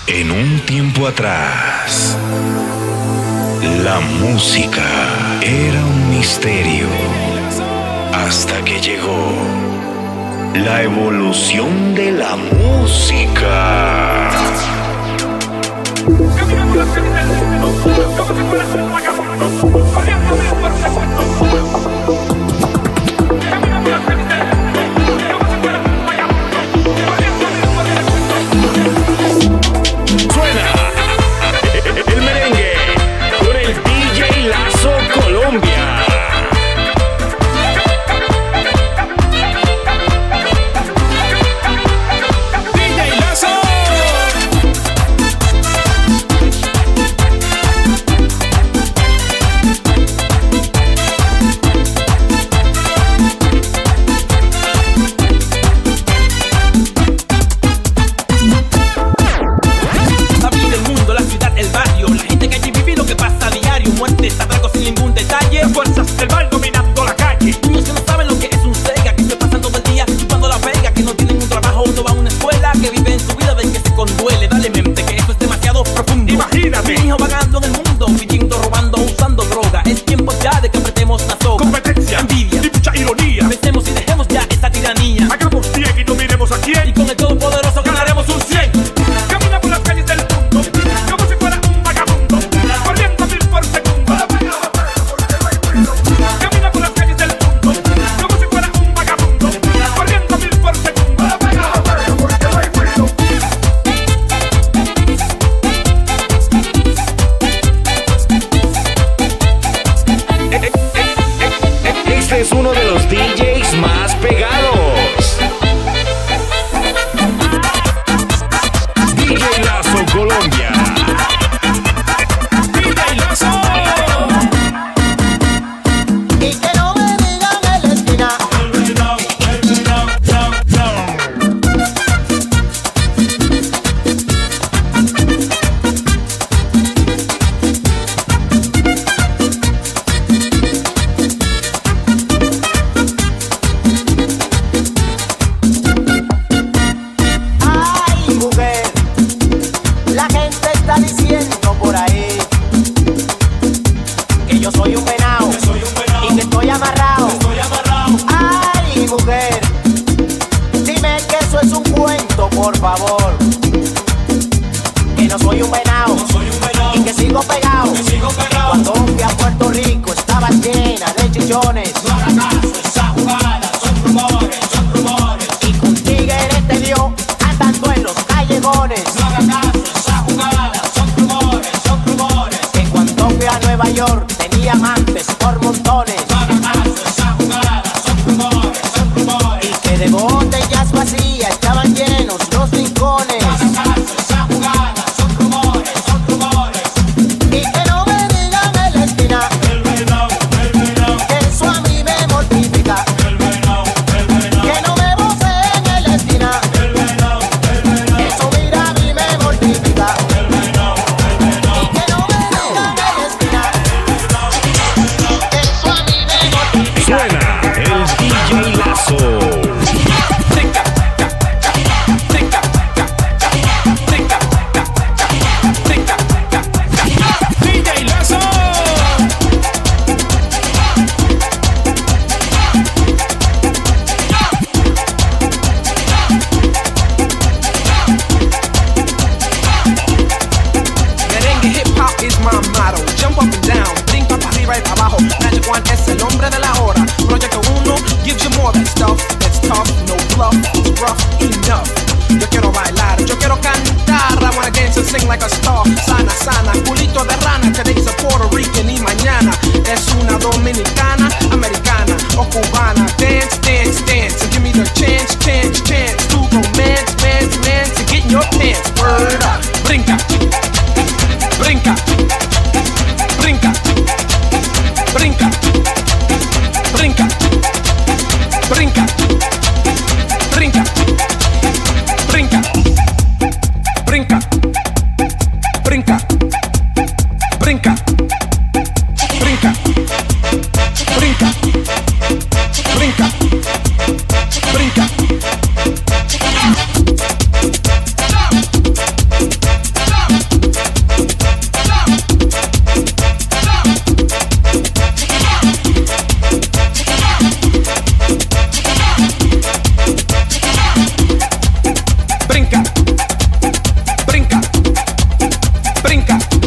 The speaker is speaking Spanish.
En un tiempo atrás, la música era un misterio hasta que llegó la evolución de la música. Caminamos las calles del mundo, como si fueras un vagabundo, corriendo mil por segundo. Caminamos las calles del mundo, como si fueras un vagabundo, corriendo mil por segundo. Suena el merengue con el DJ Lazo Colombia. Fuerzas del mal dominando la calle. Niños que no saben lo que es un Sega, que se pasan todo el día chupando la pega, que no tienen un trabajo, no van a una escuela, que viven su vida de que se conduele. Dale mente, que esto es demasiado profundo. Imagínate. Un hijo vagando en el mundo, pidiendo, robando, usando droga. Es tiempo ya de que apretemos la soga. Competencia, envidia y mucha ironía. Pensemos y dejemos ya esa tiranía. Hagamos bien y no miremos a quién. Y con el todopoderoso ganaremos un 100. Camina por las calles del mundo, como si fuera un vagabundo, corriendo mil por segundo. Camina por las calles del mundo, como si fuera un vagabundo, corriendo mil por segundo. Este es uno de los DJs más pegados. DJ Lazo Colombia. DJ Lazo. Y que no me digan en la esquina. Ay, mujer, la gente está diciendo por ahí que yo soy un venado y que estoy amarrado. Ay, mujer, dime que eso es un cuento, por favor. Que no soy un venado y que sigo pegado. Cuando fui a Puerto Rico estaba llena de chichones. No haga caso, esa jugada son rumores. Y con tigres te dio andando en los callejones. No haga caso, esa jugada son rumores. Que cuando fui a Nueva York tenía amantes por montones. No haga caso, esa jugada son rumores. Y que de botellas vacías estaban llenos los rincones. No haga caso, esa jugada son rumores. Y que no me digan en la esquina. Eso a mí me mortifica. Que no me voceen en la esquina. Eso mira a mí me mortifica. Y que no me digan en la esquina. Eso a mí me mortifica. Suena el DJ Lazo. DJ Lazo. Merengue hip hop is my motto. Jump up and down, brinca para arriba y para abajo. Magic One es el hombre de la hora. Proyecto 1 gives you more that stuff that's tough, no bluff, it's rough enough. Yo quiero bailar, yo quiero cantar. I wanna dance and sing like a star. Sana, culito de rana. Today's a Puerto Rican y mañana es una dominicana, americana o cubana. Dance, and give me the chance to romance, and get in your pants. Word up, brinca. Brinca, brinca, brinca, brinca, brinca, brinca, brinca, brinca, brinca, brinca, brinca, brinca, brinca, brinca, brinca,